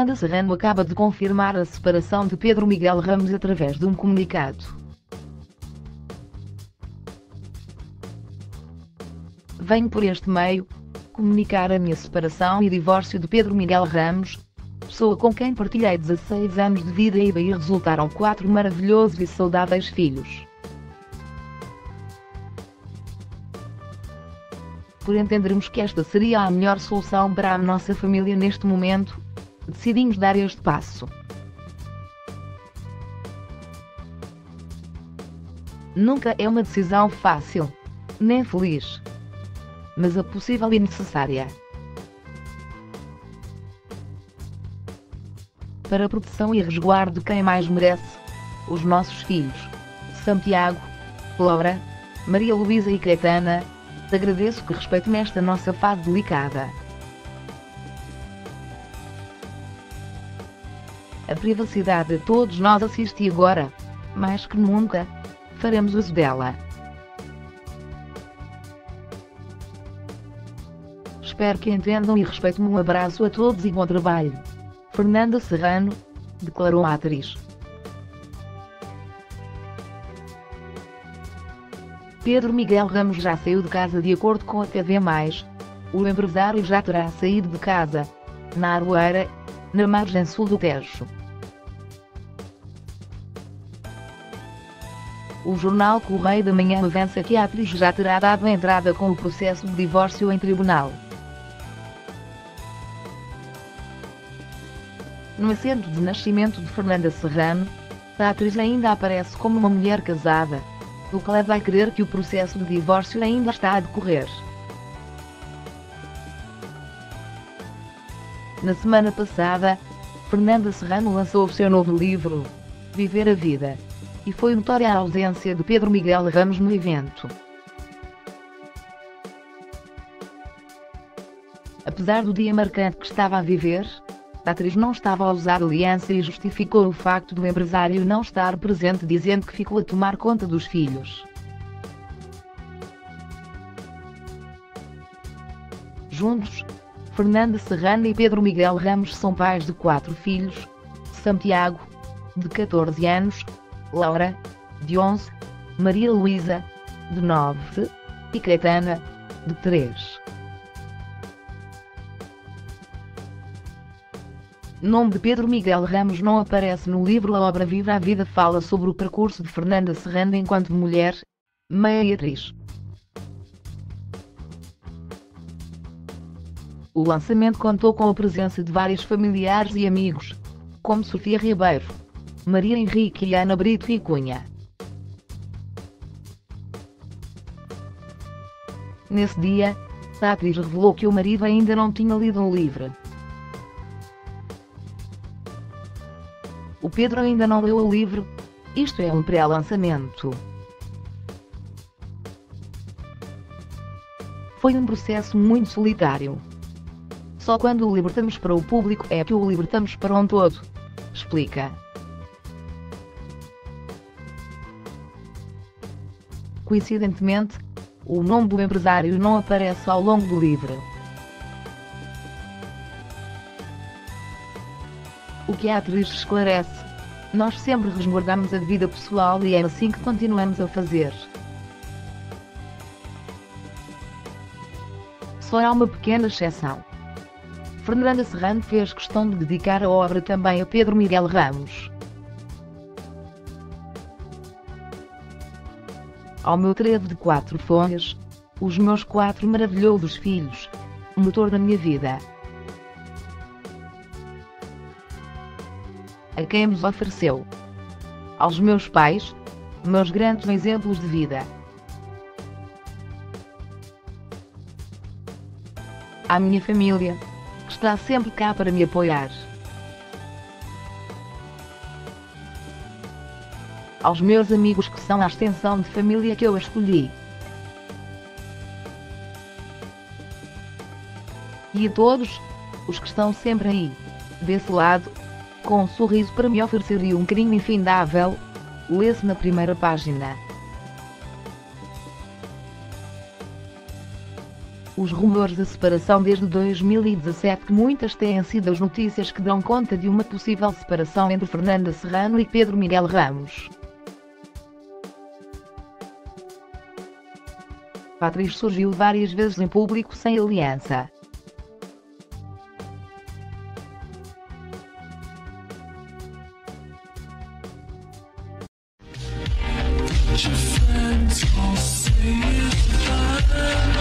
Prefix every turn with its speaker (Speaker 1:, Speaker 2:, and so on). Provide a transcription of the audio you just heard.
Speaker 1: Fernanda Serrano acaba de confirmar a separação de Pedro Miguel Ramos através de um comunicado. Venho por este meio comunicar a minha separação e divórcio de Pedro Miguel Ramos, pessoa com quem partilhei 16 anos de vida e daí resultaram 4 maravilhosos e saudáveis filhos. Por entendermos que esta seria a melhor solução para a nossa família neste momento, decidimos dar este passo. Nunca é uma decisão fácil, nem feliz, mas a possível e necessária. Para a proteção e resguardo de quem mais merece, os nossos filhos, Santiago, Laura, Maria Luísa e Caetana, agradeço que respeitem nesta nossa fase delicada. A privacidade de todos nós assiste e agora, mais que nunca, faremos uso dela. Espero que entendam e respeitem. Um abraço a todos e bom trabalho. Fernanda Serrano, declarou a atriz. Pedro Miguel Ramos já saiu de casa. De acordo com a TV+, o empresário já terá saído de casa, na Aroeira, na margem sul do Tejo. O jornal Correio da Manhã avança que a atriz já terá dado entrada com o processo de divórcio em tribunal. No assento de nascimento de Fernanda Serrano, a atriz ainda aparece como uma mulher casada, o que leva a crer que o processo de divórcio ainda está a decorrer. Na semana passada, Fernanda Serrano lançou o seu novo livro, Viver a Vida, e foi notória a ausência de Pedro Miguel Ramos no evento. Apesar do dia marcante que estava a viver, a atriz não estava a usar aliança e justificou o facto do empresário não estar presente dizendo que ficou a tomar conta dos filhos. Juntos, Fernanda Serrano e Pedro Miguel Ramos são pais de 4 filhos: Santiago, de 14 anos, Laura, de 11, Maria Luísa, de 9 e Caetana, de 3. O nome de Pedro Miguel Ramos não aparece no livro. A obra Viva a Vida fala sobre o percurso de Fernanda Serrano enquanto mulher, mãe e atriz. O lançamento contou com a presença de vários familiares e amigos, como Sofia Ribeiro, Maria Henrique e Ana Brito e Cunha. Nesse dia, a atriz revelou que o marido ainda não tinha lido o livro. O Pedro ainda não leu o livro, isto é um pré-lançamento. Foi um processo muito solitário. Só quando o libertamos para o público é que o libertamos para um todo, explica. Coincidentemente, o nome do empresário não aparece ao longo do livro. O que a atriz esclarece: nós sempre resguardamos a vida pessoal e é assim que continuamos a fazer. Só há uma pequena exceção. Fernanda Serrano fez questão de dedicar a obra também a Pedro Miguel Ramos. Ao meu trevo de 4 folhas, os meus 4 maravilhosos filhos, o motor da minha vida. A quem nos ofereceu. Aos meus pais, meus grandes exemplos de vida. À minha família, que está sempre cá para me apoiar. Aos meus amigos que são a extensão de família que eu escolhi. E a todos os que estão sempre aí, desse lado, com um sorriso para me oferecer e um carinho infindável, lê-se na primeira página. Os rumores de separação desde 2017, que muitas têm sido as notícias que dão conta de uma possível separação entre Fernanda Serrano e Pedro Miguel Ramos. A atriz surgiu várias vezes em público sem aliança.
Speaker 2: Your friends all say it's fine.